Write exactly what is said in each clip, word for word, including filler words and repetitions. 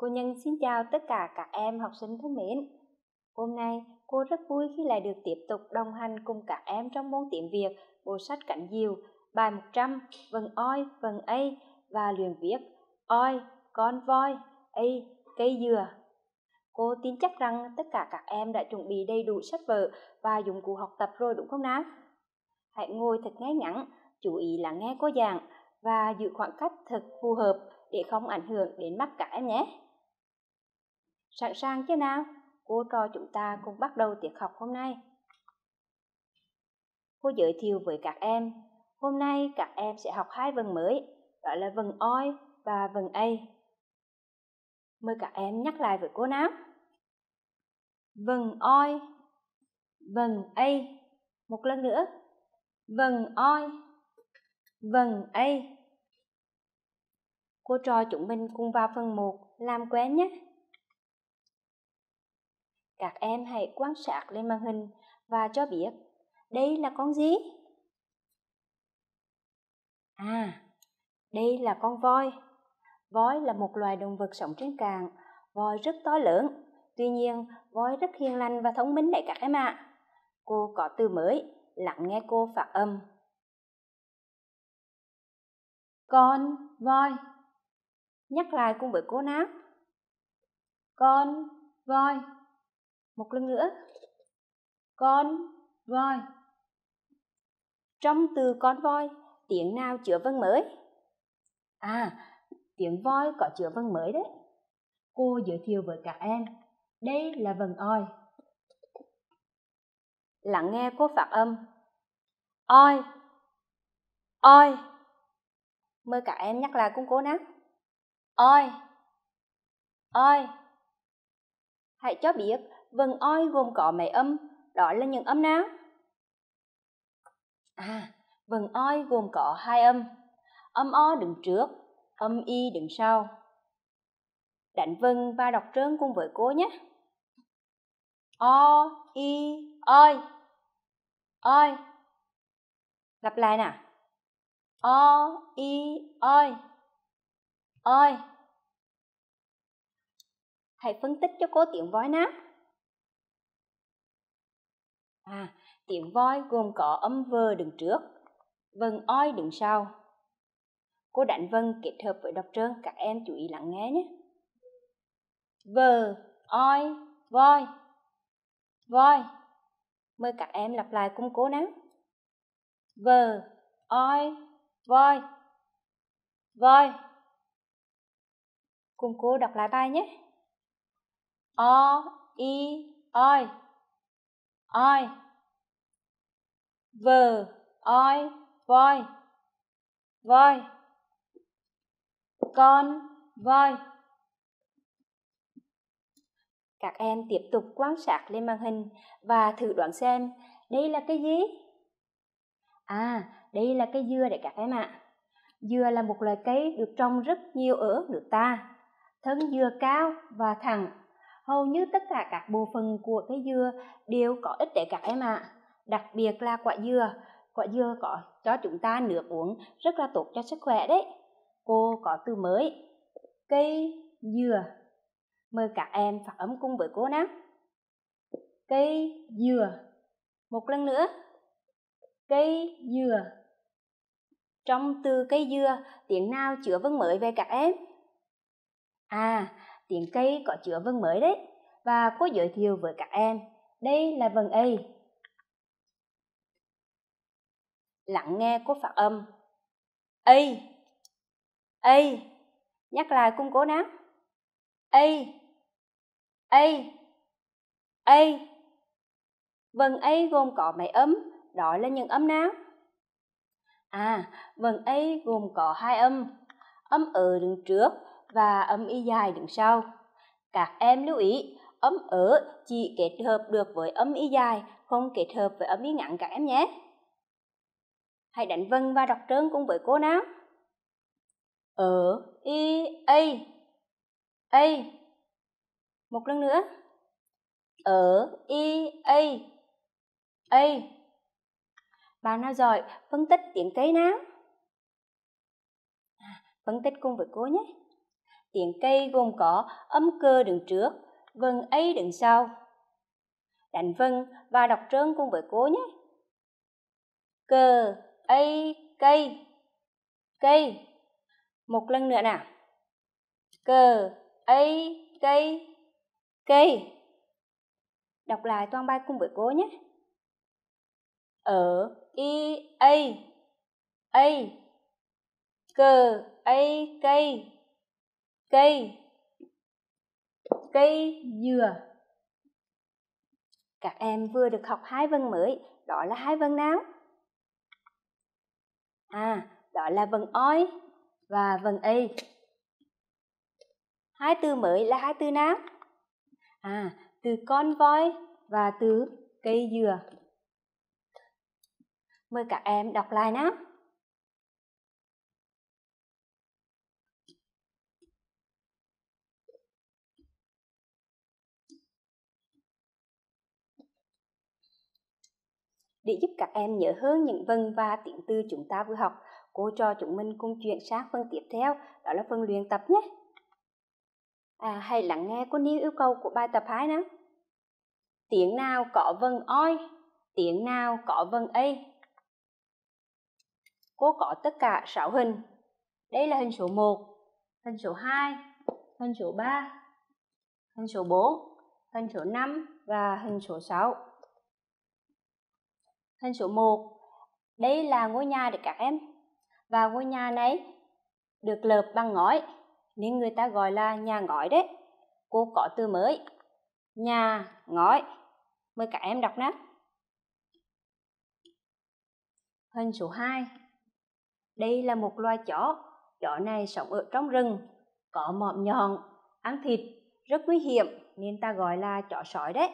Nhân xin chào tất cả các em học sinh thân mến. Hôm nay cô rất vui khi lại được tiếp tục đồng hành cùng các em trong môn tiếng Việt bộ sách Cánh Diều, bài một trăm, vần oi, vần ây và luyện viết oi, con voi, ây, cây dừa. Cô tin chắc rằng tất cả các em đã chuẩn bị đầy đủ sách vở và dụng cụ học tập rồi đúng không nào? Hãy ngồi thật ngay ngắn, chú ý lắng nghe cô giảng và giữ khoảng cách thật phù hợp để không ảnh hưởng đến mắt các em nhé. Sẵn sàng chưa nào? Cô trò chúng ta cùng bắt đầu tiết học hôm nay. Cô giới thiệu với các em, hôm nay các em sẽ học hai vần mới, đó là vần oi và vần ây. Mời các em nhắc lại với cô nào. Vần oi, vần ây. Một lần nữa. Vần oi, vần ây. Cô trò chúng mình cùng vào phần một làm quen nhé. Các em hãy quan sát lên màn hình và cho biết đây là con gì? À, đây là con voi. Voi là một loài động vật sống trên cạn. Voi rất to lớn. Tuy nhiên, voi rất hiền lành và thông minh đấy các em ạ. À. Cô có từ mới, lắng nghe cô phát âm. Con voi. Nhắc lại cùng với cô nào. Con voi. Một lần nữa. Con voi. Trong từ con voi, tiếng nào chứa vần mới? À, tiếng voi có chứa vần mới đấy. Cô giới thiệu với các em, đây là vần oi. Lắng nghe cô phát âm. Oi, oi. Mời các em nhắc lại cùng cô nào. Oi, oi. Hãy cho biết vần oi gồm có mấy âm, đó là những âm nào? À, vần oi gồm có hai âm, âm o đứng trước, âm y đứng sau. Đánh vần và đọc trơn cùng với cô nhé. O, y, oi, oi. Lặp lại nào. O, y, oi, oi. Hãy phân tích cho cô tiếng voi nào. À, tiếng voi gồm có âm vờ đứng trước, vần oi đứng sau. Cô đánh vần kết hợp với đọc trơn, các em chú ý lắng nghe nhé. Vờ, oi, voi, voi. Mời các em lặp lại cùng cô nào. Vờ, oi, voi, voi. Cùng cô đọc lại bài nhé. O, y, oi, oi. Vờ, oi, voi, voi. Con, voi. Các em tiếp tục quan sát lên màn hình và thử đoán xem đây là cái gì? À, đây là cây dừa đấy các em ạ. À. Dừa là một loài cây được trồng rất nhiều ở nước ta. Thân dừa cao và thẳng. Hầu như tất cả các bộ phận của cây dừa đều có ích để các em ạ. À. Đặc biệt là quả dừa. Quả dừa có cho chúng ta nước uống rất là tốt cho sức khỏe đấy. Cô có từ mới, cây dừa. Mời các em phát âm cùng với cô nào. Cây dừa. Một lần nữa. Cây dừa. Trong từ cây dừa, tiếng nào chứa vần mới về các em? À, tiếng cây có chứa vần mới đấy. Và cô giới thiệu với các em, đây là vần ây. Lắng nghe cô phát âm. Ây, ây. Nhắc lại cùng cô nào. Ây, ây, ây. Vần ây gồm có mấy âm, đó là những âm nào? À, vần ây gồm có hai âm, âm ớ đứng trước và âm y dài đứng sau. Các em lưu ý, âm ớ chỉ kết hợp được với âm y dài, không kết hợp với âm y ngắn các em nhé. Hãy đánh vần và đọc trơn cùng với cô nào. Ớ, y, ây, ây. Một lần nữa. Ớ, y, ây, ây. Bạn nào giỏi phân tích tiếng cây nào? À, phân tích cùng với cô nhé. Tiếng cây gồm có âm cơ đứng trước, vần ấy đứng sau. Đánh vần và đọc trơn cùng với cô nhé. Cờ, ấy, cây, cây. Một lần nữa nào. Cờ, ấy, cây, cây. Đọc lại toàn bài cùng với cô nhé. Ở, y, a, a. Cờ, ấy, cây, cây, cây dừa. Các em vừa được học hai vần mới, đó là hai vần nào? À, đó là vần oi và vần a. Hai từ mới là hai từ nào? À, từ con voi và từ cây dừa. Mời các em đọc lại nào. Để giúp các em nhớ hơn những vần và tiếng từ chúng ta vừa học, cô cho chúng mình cùng chuyển sang phần tiếp theo, đó là phần luyện tập nhé. À, hãy lắng nghe cô Niu yêu cầu của bài tập hai nào. Tiếng nào có vần oi, tiếng nào có vần a. Cô có tất cả sáu hình. Đây là hình số một, hình số hai, hình số ba, hình số bốn, hình số năm và hình số sáu. Hình số một, đây là ngôi nhà để các em. Và ngôi nhà này được lợp bằng ngói, nên người ta gọi là nhà ngói đấy. Cô có từ mới, nhà ngói. Mời các em đọc nào. Hình số hai, đây là một loài chó. Chó này sống ở trong rừng, có mõm nhọn, ăn thịt, rất nguy hiểm nên ta gọi là chó sói đấy.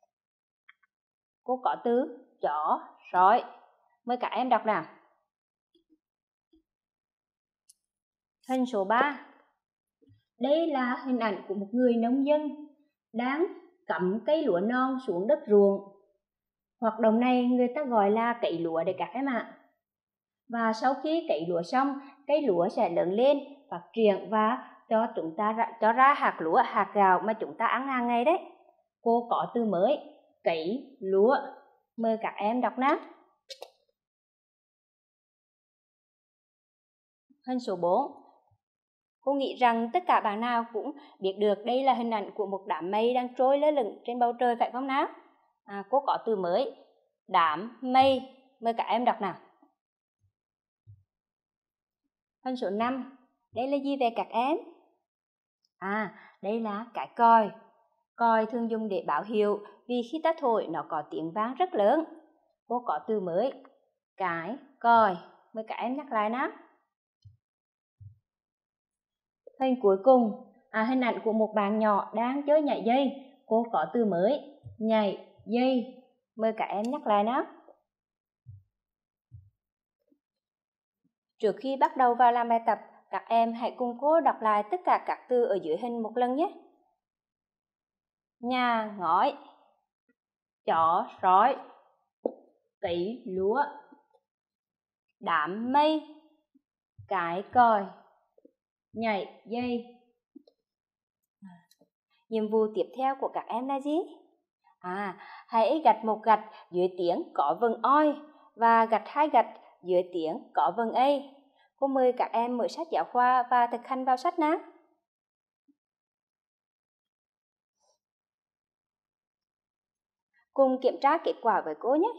Cô có từ chó, sói. Mời các em đọc nào. Hình số ba, đây là hình ảnh của một người nông dân đang cắm cây lúa non xuống đất ruộng. Hoạt động này người ta gọi là cấy lúa để các em ạ. Và sau khi cấy lúa xong, cây lúa sẽ lớn lên, phát triển và cho chúng ta ra, cho ra hạt lúa, hạt gạo mà chúng ta ăn hàng ngày đấy. Cô có từ mới, cấy lúa. Mời các em đọc nào. Hình số bốn, cô nghĩ rằng tất cả bạn nào cũng biết được đây là hình ảnh của một đám mây đang trôi lơ lửng trên bầu trời phải không nào? À, cô có từ mới, đám mây. Mời các em đọc nào. Hình số năm, đây là gì về các em? À, đây là cái còi. Còi thường dùng để báo hiệu vì khi ta thổi nó có tiếng vang rất lớn. Cô có từ mới, cái còi. Mời các em nhắc lại nào. Hình cuối cùng, à, hình ảnh của một bạn nhỏ đang chơi nhảy dây. Cô có từ mới, nhảy dây. Mời các em nhắc lại nào. Trước khi bắt đầu vào làm bài tập, các em hãy cùng cô đọc lại tất cả các từ ở dưới hình một lần nhé. Nhà ngói, chó sói, cấy lúa, đám mây, cái còi, nhảy dây. Nhiệm vụ tiếp theo của các em là gì? À, hãy gạch một gạch dưới tiếng có vần oi và gạch hai gạch dưới tiếng có vần a. Cô mời các em mở sách giáo khoa và thực hành vào sách nào. Cùng kiểm tra kết quả với cô nhé.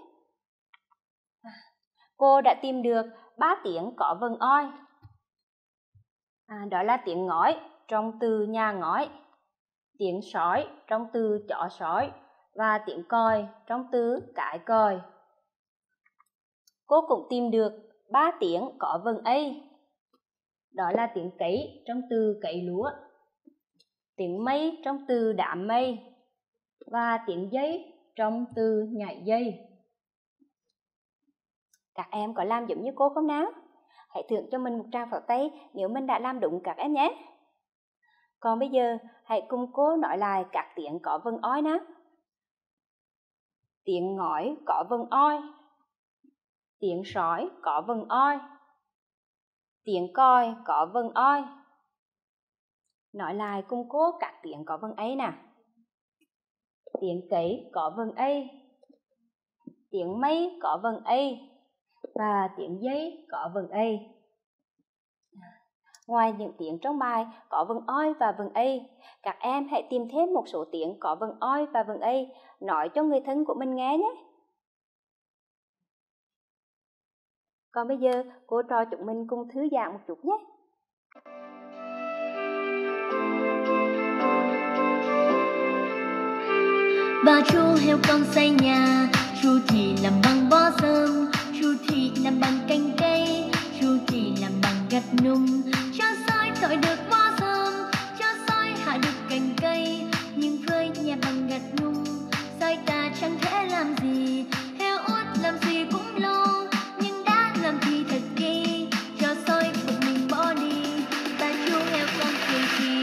Cô đã tìm được ba tiếng có vần oi. À, đó là tiếng ngói trong từ nhà ngói, tiếng sói trong từ chó sói và tiếng còi trong từ cái còi. Cô cũng tìm được ba tiếng có vần a. Đó là tiếng cấy trong từ cấy lúa, tiếng mây trong từ đám mây và tiếng dây trong từ nhảy dây. Các em có làm giống như cô không nào? Hãy thưởng cho mình một tràng pháo tay nếu mình đã làm đúng các em nhé. Còn bây giờ, hãy cùng cô nói lại các tiếng có vần oi nào. Tiếng ngói có vần oi, tiếng sói có vần oi, tiếng còi có vần oi, Nói lại cùng cô các tiếng có vần A nè. Tiếng cấy có vần A, tiếng mây có vần A và tiếng dây có vần A. Ngoài những tiếng trong bài có vần oi và vần A, các em hãy tìm thêm một số tiếng có vần oi và vần A, nói cho người thân của mình nghe nhé. Còn bây giờ, cô trò chúng mình cùng thư giãn một chút nhé. Bà chú heo con xây nhà, chú thì làm bằng bó rơm, chú thì làm bằng cành cây, chú thì làm bằng gạch nung. Cho soi thổi được bó rơm, cho soi hạ được cành cây, nhưng với nhà bằng gạch nung, soi ta chẳng thể làm gì. Heo út làm gì cũng lo, nhưng đã làm thì thật kỳ, cho soi bực mình bỏ đi. Bà chú heo con cười thì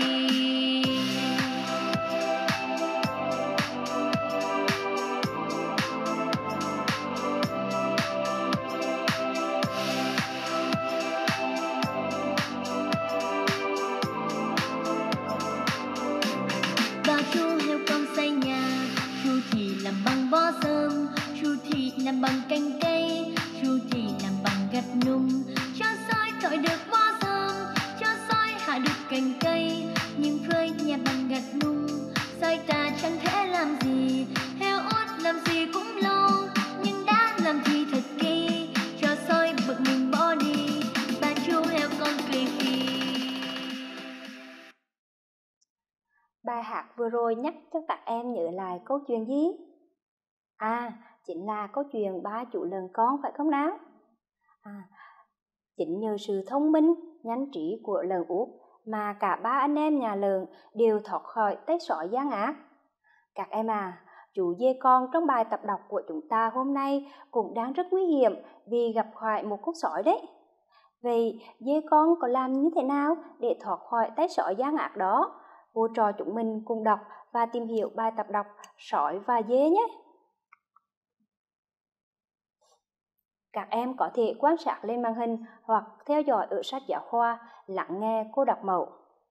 làm bằng cành cây, chú thì làm bằng gạch nung. Cho soi thổi được bó rơm, cho soi hạ được cành cây, nhưng với nhà bằng gạch nung, soi ta chẳng thể làm gì. Heo út làm gì cũng lo, nhưng đã làm thì thật kỳ, cho soi bực mình bỏ đi. Bà chú heo con cười phì. Bài hát vừa rồi nhắc cho các em nhớ lại câu chuyện gì? À, chính là câu chuyện ba chú lợn con phải không nào? À, chính nhờ sự thông minh, nhanh trí của lợn Út mà cả ba anh em nhà lợn đều thoát khỏi tay sói gian ác. Các em à, chú dê con trong bài tập đọc của chúng ta hôm nay cũng đang rất nguy hiểm vì gặp phải một con sói đấy. Vậy dê con có làm như thế nào để thoát khỏi tay sói gian ác đó? Cô trò chúng mình cùng đọc và tìm hiểu bài tập đọc Sói và dê nhé. Các em có thể quan sát lên màn hình hoặc theo dõi ở sách giáo khoa, lắng nghe cô đọc mẫu.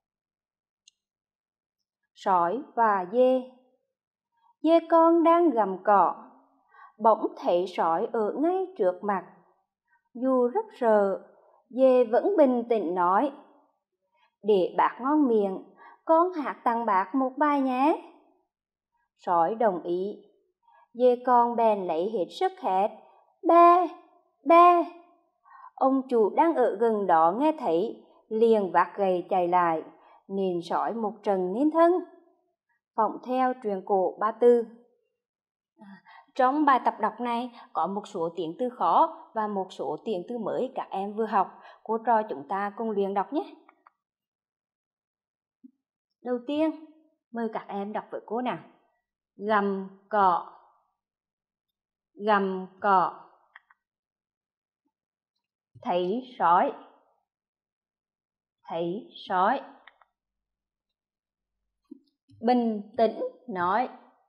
Sói và dê. Dê con đang gặm cỏ, bỗng thấy sói ở ngay trước mặt. Dù rất sợ, dê vẫn bình tĩnh nói: "Để bác ngon miệng, con hát tặng bác một bài nhé." Sói đồng ý. Dê con bèn lấy hết sức hét: "Bè, bè!" Ông chủ đang ở gần đó nghe thấy, liền vác gậy chạy lại, nện sói một trận nên thân. Phỏng theo truyện cổ Ba Tư. À, trong bài tập đọc này có một số tiếng từ khó và một số tiếng từ mới các em vừa học. Cô trò chúng ta cùng luyện đọc nhé. Đầu tiên, mời các em đọc với cô nào. Gặm cỏ, gặm cỏ. Thấy sói, thấy sói. Bình tĩnh nói,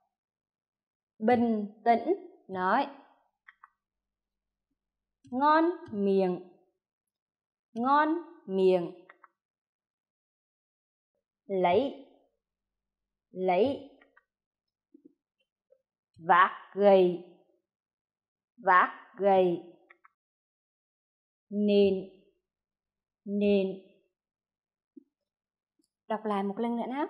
bình tĩnh nói. Ngon miệng, ngon miệng. Lấy, lấy. Vác gậy, vác gậy. Nện, nện. Đọc lại một lần nữa nào.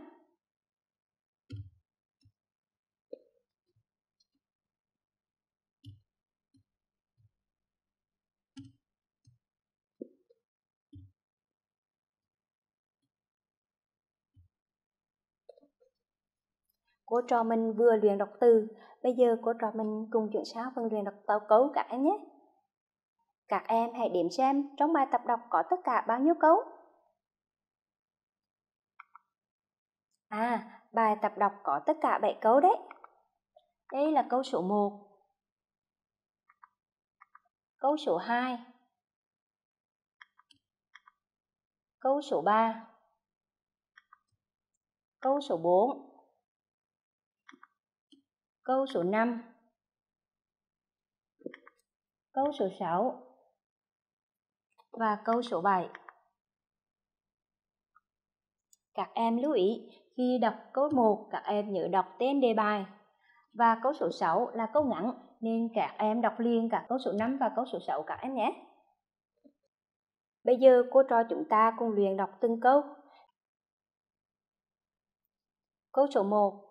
Cô trò mình vừa luyện đọc từ, bây giờ cô trò mình cùng chuyển sang phần luyện đọc tấu cấu các em nhé. Các em hãy đếm xem trong bài tập đọc có tất cả bao nhiêu cấu. À, bài tập đọc có tất cả bảy cấu đấy. Đây là câu số một, câu số hai, câu số ba, câu số bốn, câu số năm, câu số sáu và câu số bảy. Các em lưu ý, khi đọc câu một, các em nhớ đọc tên đề bài. Và câu số sáu là câu ngắn, nên các em đọc liền cả câu số năm và câu số sáu các em nhé. Bây giờ cô trò chúng ta cùng luyện đọc từng câu. Câu số một.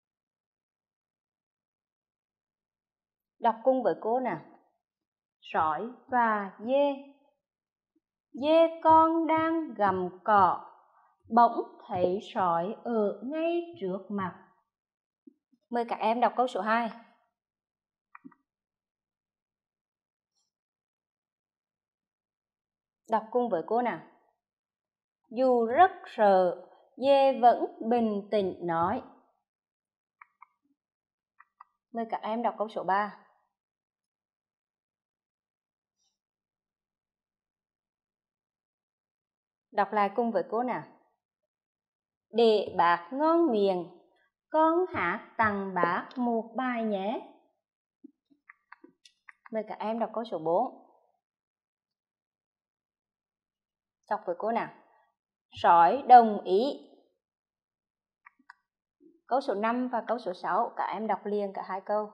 Đọc cùng với cô nào. Sói và dê. Dê con đang gặm cỏ, bỗng thấy sói ở ngay trước mặt. Mời các em đọc câu số hai. Đọc cùng với cô nào. Dù rất sợ, dê vẫn bình tĩnh nói. Mời các em đọc câu số ba. Đọc lại cùng với cô nào. Để bác ngon miệng, con hát tặng bác một bài nhé. Mời các em đọc câu số bốn. Đọc với cô nào. Sói đồng ý. Câu số năm và câu số sáu các em đọc liền cả hai câu.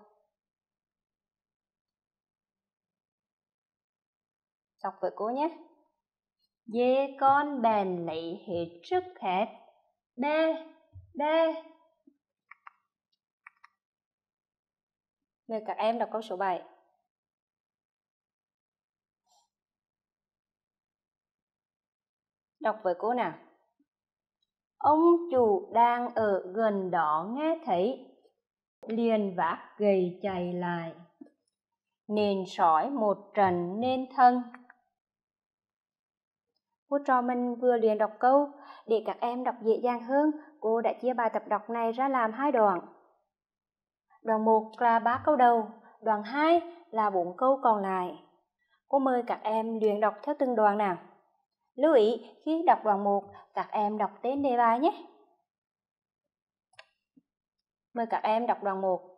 Đọc với cô nhé. Dê con bèn lấy hết sức hét. Đê, đê. Mời các em đọc câu số bảy. Đọc với cô nào. Ông chủ đang ở gần đó nghe thấy, liền vác gậy chạy lại. Nên sói một trận nên thân. Cô trò mình vừa luyện đọc câu, để các em đọc dễ dàng hơn, cô đã chia bài tập đọc này ra làm hai đoạn. Đoạn một là ba câu đầu, đoạn hai là bốn câu còn lại. Cô mời các em luyện đọc theo từng đoạn nào. Lưu ý, khi đọc đoạn một, các em đọc tên đề bài nhé. Mời các em đọc đoạn một.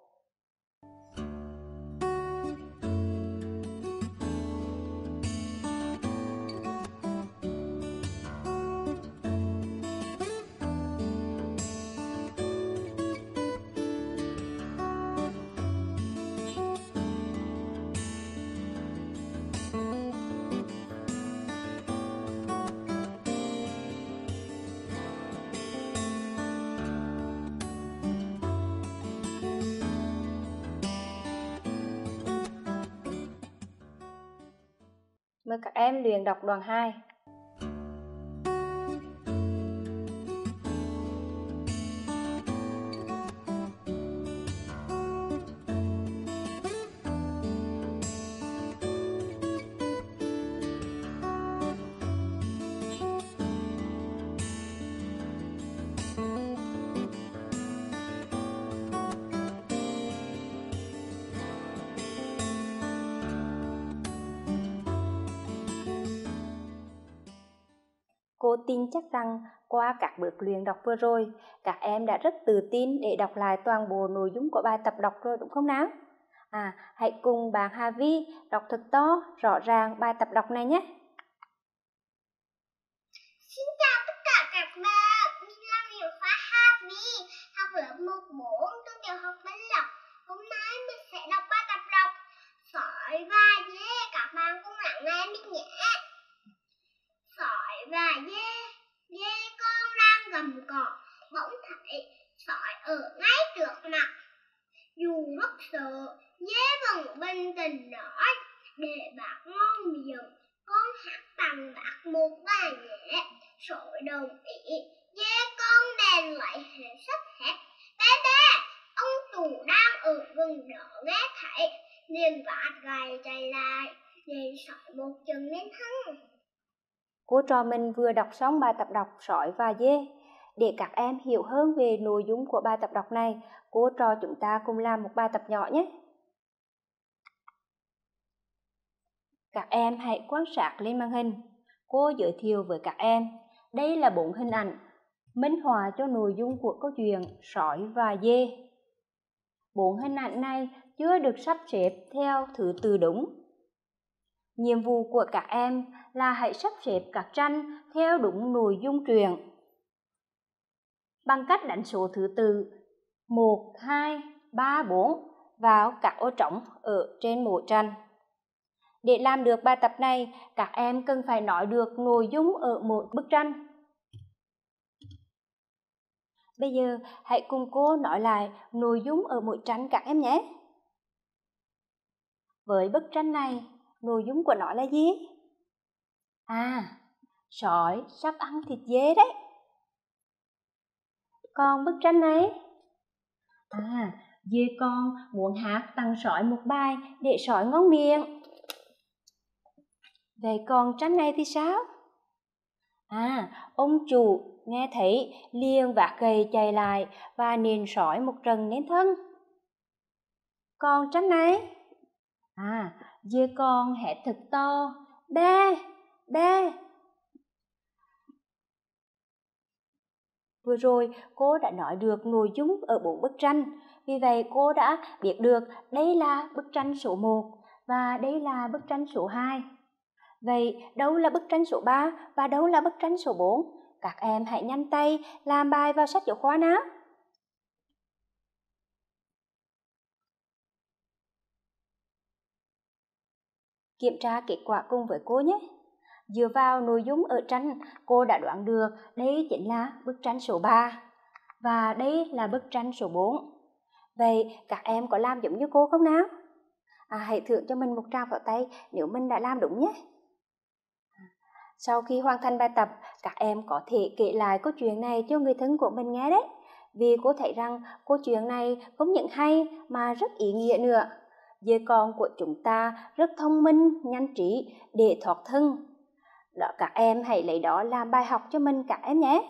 Mời các em luyện đọc đoạn hai. Cô tin chắc rằng qua các bước luyện đọc vừa rồi, các em đã rất tự tin để đọc lại toàn bộ nội dung của bài tập đọc rồi đúng không nào? À, hãy cùng bạn Hà Vi đọc thật to, rõ ràng bài tập đọc này nhé. Xin chào tất cả các bạn, mình là Nguyễn Khoa Hà Vi, học lớp một bốn trường tiểu học Vĩnh Lộc. Hôm nay mình sẽ đọc bài tập đọc Sói và dê, các bạn cùng lắng nghe mình nhé. Sói và dê, dê con đang gặm cỏ, bỗng thấy sói ở ngay trước mặt. Dù rất sợ, dê vẫn bình tĩnh nói, để bác ngon miệng, con hát tặng bác một bài nhé. Sói đồng ý, dê con bèn lại hết sức hét. Đê đê, ông chủ đang ở gần đó nghe thấy, liền vác gậy chạy lại, nên sói một chân nên thân. Cô trò mình vừa đọc xong bài tập đọc Sói và dê. Để các em hiểu hơn về nội dung của bài tập đọc này, cô trò chúng ta cùng làm một bài tập nhỏ nhé. Các em hãy quan sát lên màn hình. Cô giới thiệu với các em, đây là bốn hình ảnh minh họa cho nội dung của câu chuyện Sói và dê. Bốn hình ảnh này chưa được sắp xếp theo thứ tự đúng. Nhiệm vụ của các em là hãy sắp xếp các tranh theo đúng nội dung truyện. bằng cách đánh số thứ tự một, hai, ba, bốn vào các ô trống ở trên mỗi tranh. Để làm được bài tập này, các em cần phải nói được nội dung ở mỗi bức tranh. Bây giờ, hãy cùng cô nói lại nội dung ở mỗi tranh các em nhé. Với bức tranh này, nội dung của nó là gì? À, sói sắp ăn thịt dê đấy. Còn bức tranh này? À, dê con muốn hát tặng sói một bài để sói ngon miệng. Vậy còn tranh này thì sao? À, ông chủ nghe thấy liền vác gậy chạy lại và nện sói một trận nên thân. Còn tranh này? À, dê con hét thật to, bê, bê. Vừa rồi cô đã nói được nội dung ở bốn bức tranh, vì vậy cô đã biết được đây là bức tranh số một và đây là bức tranh số hai. Vậy đâu là bức tranh số ba và đâu là bức tranh số bốn? Các em hãy nhanh tay làm bài vào sách giáo khoa nào. Kiểm tra kết quả cùng với cô nhé. Dựa vào nội dung ở tranh, cô đã đoán được đây chính là bức tranh số ba và đây là bức tranh số bốn. Vậy các em có làm giống như cô không nào? À, hãy thưởng cho mình một tràng pháo tay nếu mình đã làm đúng nhé. Sau khi hoàn thành bài tập, các em có thể kể lại câu chuyện này cho người thân của mình nghe đấy. Vì cô thấy rằng câu chuyện này không những hay mà rất ý nghĩa nữa. Dê con của chúng ta rất thông minh, nhanh trí để thoát thân. Đó, các em hãy lấy đó làm bài học cho mình các em nhé.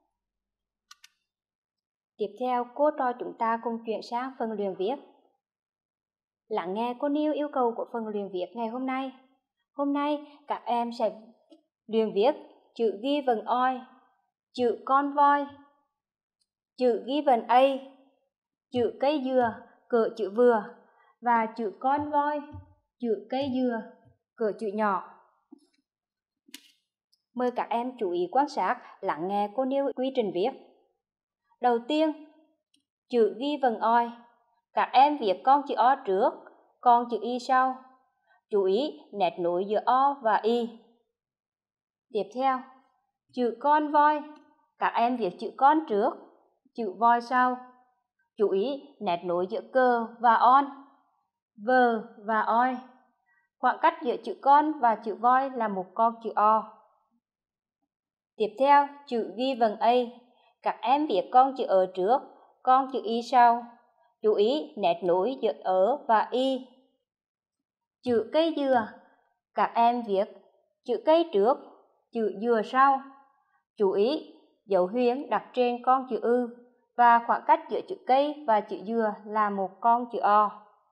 Tiếp theo, cô trò chúng ta cùng chuyển sang phần luyện viết. Lắng nghe cô Niêu yêu cầu của phần luyện viết ngày hôm nay. Hôm nay, các em sẽ luyện viết chữ ghi vần oi, chữ con voi, chữ ghi vần A, chữ cây dừa, cỡ chữ vừa và chữ con voi, chữ cây dừa, cỡ chữ nhỏ. Mời các em chú ý quan sát, lắng nghe cô nêu quy trình viết. Đầu tiên, chữ ghi vần oi. Các em viết con chữ O trước, con chữ Y sau. Chú ý nét nối giữa O và Y. Tiếp theo, chữ con voi. Các em viết chữ con trước, chữ voi sau. Chú ý nét nối giữa cờ và on, vờ và oi. Khoảng cách giữa chữ con và chữ voi là một con chữ O. Tiếp theo, chữ ghi vần A. Các em viết con chữ ở trước, con chữ Y sau. Chú ý nét nối giữa ở và Y. Chữ cây dừa. Các em viết chữ cây trước, chữ dừa sau. Chú ý dấu huyền đặt trên con chữ ư và khoảng cách giữa chữ cây và chữ dừa là một con chữ O.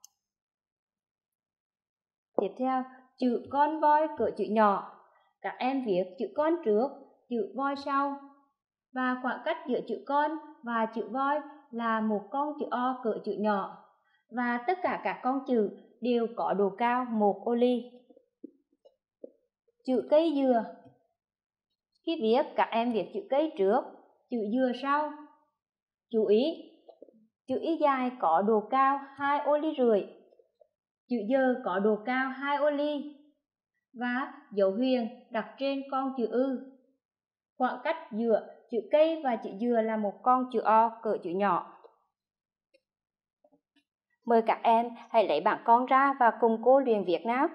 Tiếp theo, chữ con voi cỡ chữ nhỏ. Các em viết chữ con trước, chữ voi sau. Và khoảng cách giữa chữ con và chữ voi là một con chữ O cỡ chữ nhỏ. Và tất cả các con chữ đều có độ cao một ô ly. Chữ cây dừa. Khi viết, các em viết chữ cây trước, chữ dừa sau. Chú ý, chữ Y dài có độ cao hai ô ly rưỡi. Chữ dừa có độ cao hai ô ly. Và dấu huyền đặt trên con chữ ư. Khoảng cách giữa chữ cây và chữ dừa là một con chữ O cỡ chữ nhỏ. Mời các em hãy lấy bảng con ra và cùng cô luyện viết nào.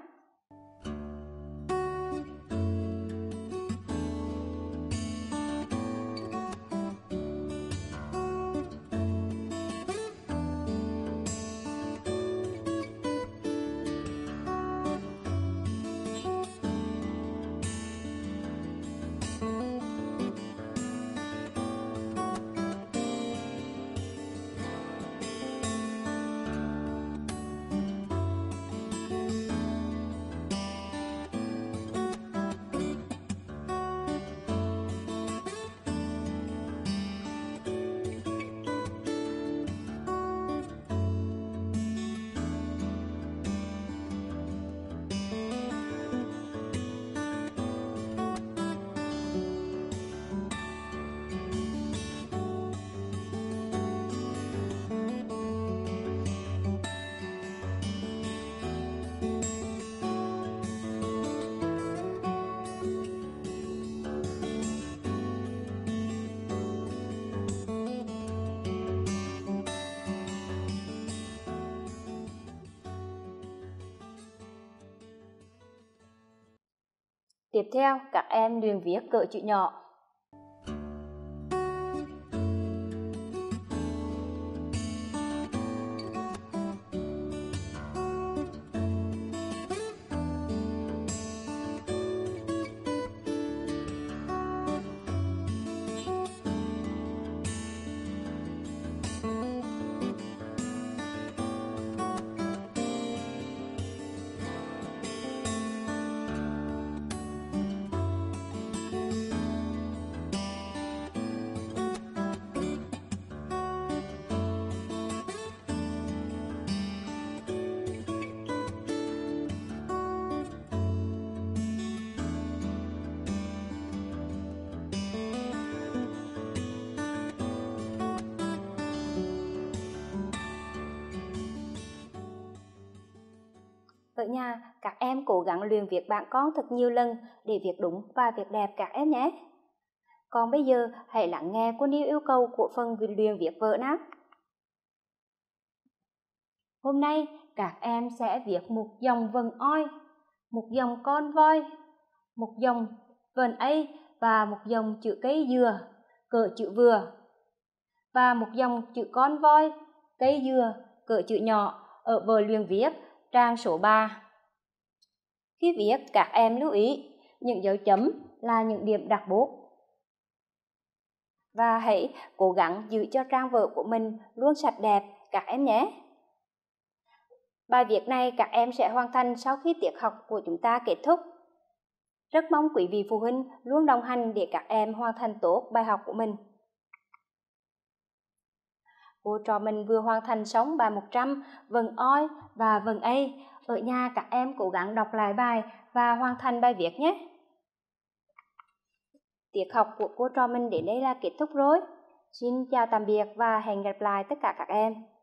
Tiếp theo, các em luyện viết cỡ chữ nhỏ. Ở nhà, các em cố gắng luyện viết bảng con thật nhiều lần để viết đúng và viết đẹp các em nhé. Còn bây giờ, hãy lắng nghe cô Niu yêu cầu của phần luyện viết vở nào. Hôm nay, các em sẽ viết một dòng vần oi, một dòng con voi, một dòng vần A và một dòng chữ cây dừa, cỡ chữ vừa, và một dòng chữ con voi, cây dừa, cỡ chữ nhỏ ở vở luyện viết trang số ba. Khi viết, các em lưu ý những dấu chấm là những điểm đặt bút. Và hãy cố gắng giữ cho trang vở của mình luôn sạch đẹp các em nhé. Bài viết này các em sẽ hoàn thành sau khi tiết học của chúng ta kết thúc. Rất mong quý vị phụ huynh luôn đồng hành để các em hoàn thành tốt bài học của mình. Cô trò mình vừa hoàn thành xong bài một trăm, vần oi và vần A. Ở nhà các em cố gắng đọc lại bài và hoàn thành bài viết nhé. Tiết học của cô trò mình đến đây là kết thúc rồi. Xin chào tạm biệt và hẹn gặp lại tất cả các em.